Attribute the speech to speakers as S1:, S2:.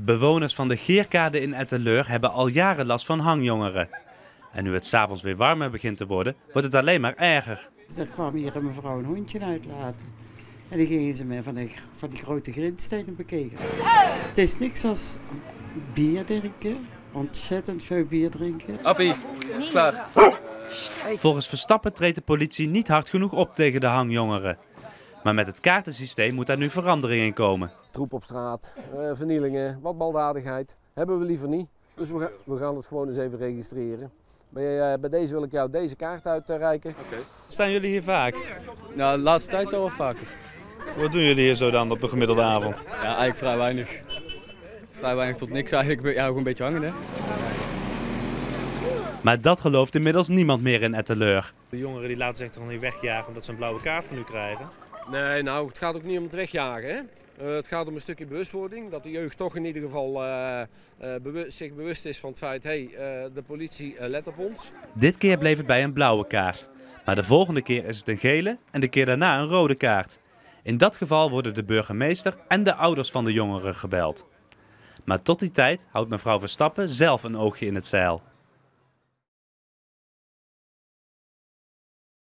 S1: Bewoners van de Geerkade in Etten-Leur hebben al jaren last van hangjongeren. En nu het 's avonds weer warmer begint te worden, wordt het alleen maar erger.
S2: Er kwam hier een mevrouw een hondje uitlaten. En die gingen ze met van die grote grindstenen bekeken. Het is niks als bier drinken, ontzettend veel bier drinken.
S3: Appie, klaar.
S1: Volgens Verstappen treedt de politie niet hard genoeg op tegen de hangjongeren. Maar met het kaartensysteem moet daar nu verandering in komen.
S4: Troep op straat, vernielingen, wat baldadigheid. Hebben we liever niet. Dus we gaan het gewoon eens even registreren. Bij deze wil ik jou deze kaart uitreiken.
S1: Staan jullie hier vaak?
S3: Nou, de laatste tijd wel vaker.
S1: Wat doen jullie hier zo dan op een gemiddelde avond?
S3: Ja, eigenlijk vrij weinig. Vrij weinig tot niks eigenlijk. Ja, ook een beetje hangen, hè.
S1: Maar dat gelooft inmiddels niemand meer in Etten-Leur.
S5: De jongeren die laten zich toch niet wegjagen omdat ze een blauwe kaart van u krijgen?
S4: Nee, nou, het gaat ook niet om het wegjagen. Hè? Het gaat om een stukje bewustwording. Dat de jeugd toch in ieder geval zich bewust is van het feit, de politie let op ons.
S1: Dit keer bleef het bij een blauwe kaart. Maar de volgende keer is het een gele en de keer daarna een rode kaart. In dat geval worden de burgemeester en de ouders van de jongeren gebeld. Maar tot die tijd houdt mevrouw Verstappen zelf een oogje in het zeil.